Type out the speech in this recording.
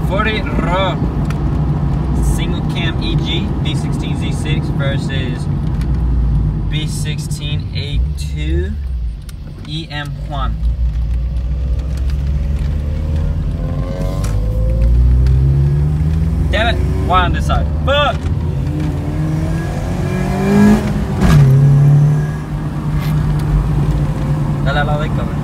40 raw single cam EG B16Z6 versus B16A2 Em1. Damn it! Why on this side? Fuck! Dale a la de cámara.